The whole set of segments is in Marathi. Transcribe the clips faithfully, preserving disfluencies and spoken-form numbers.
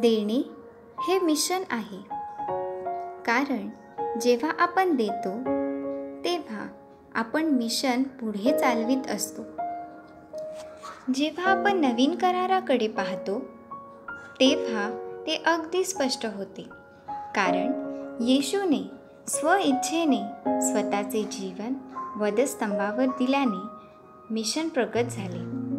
देणे हे मिशन आहे, कारण जेव्हा आपण देतो तेव्हा आपण मिशन पुढे चालवित असतो. जेव्हा आपण नवीन कराराकडे पाहतो तेव्हा ते अगदी स्पष्ट होते, कारण येशूने स्वइच्छेने स्वतःचे जीवन वधस्तंभावर दिल्याने मिशन प्रगत झाले.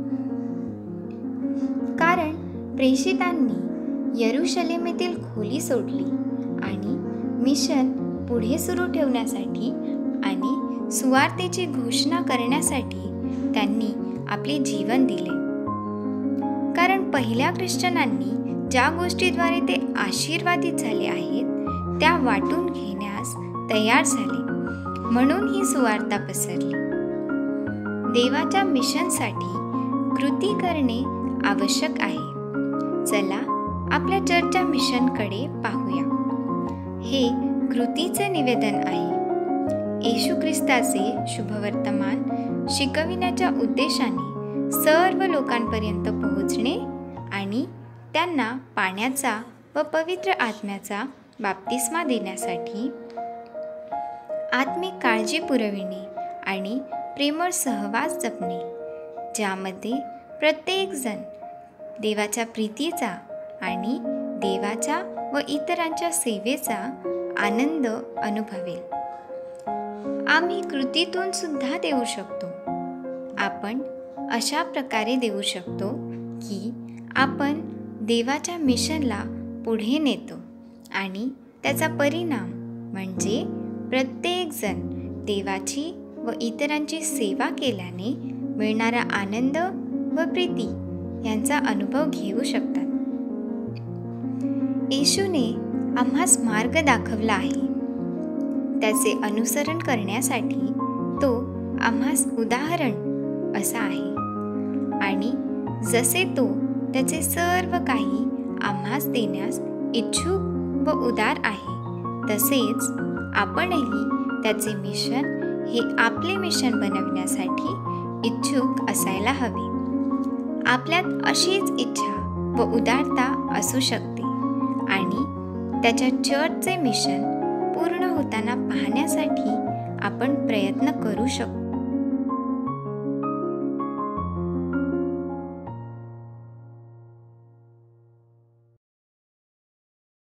कारण प्रेषितांनी यरूशलेमेतील खोली सोडली आणि मिशन पुढे सुरू ठेवण्यासाठी आणि सुवार्तेची घोषणा करण्यासाठी त्यांनी आपले जीवन दिले. कारण पहिल्या ख्रिश्चनांनी ज्या गोष्टीद्वारे ते आशीर्वादित झाले आहेत त्या वाटून घेण्यास तयार झाले, म्हणून ही सुवार्ता पसरली. देवाच्या मिशनसाठी कृती करणे आवश्यक आहे. चला आपल्या चर्चच्या मिशनकडे पाहूया. हे कृतीचे निवेदन आहे. येशू ख्रिस्ताचे शुभवर्तमान शिकविण्याच्या उद्देशाने सर्व लोकांपर्यंत पोहोचणे आणि त्यांना पाण्याचा व पवित्र आत्म्याचा बाप्तिस्मा देण्यासाठी आत्मिक काळजी पुरविणे आणि प्रेमळ सहवास जपणे, ज्यामध्ये प्रत्येकजण देवाच्या प्रीतीचा आणि देवाच्या व इतरांच्या सेवेचा आनंद अनुभवेल. आम्ही कृतीतून सुद्धा देऊ शकतो. आपण अशा प्रकारे देऊ शकतो की आपण देवाच्या मिशनला पुढे नेतो आणि त्याचा परिणाम म्हणजे प्रत्येकजण देवाची व इतरांची सेवा केल्याने मिळणारा आनंद व प्रीती यांचा अनुभव घेऊ शकतात. येशूने आम्हास मार्ग दाखवला आहे. त्याचे अनुसरण करण्यासाठी तो आम्हास उदाहरण असा आहे आणि जसे तो त्याचे सर्व काही आम्हास देण्यास इच्छुक व उदार आहे, तसेच आपणही त्याचे मिशन हे आपले मिशन बनवण्यासाठी इच्छुक असायला हवे. आपल्यात अशीच इच्छा व उदारता असू शकते आणि त्याच्या चर्चचे मिशन पूर्ण होताना पाहण्यासाठी आपण प्रयत्न करू शकतो.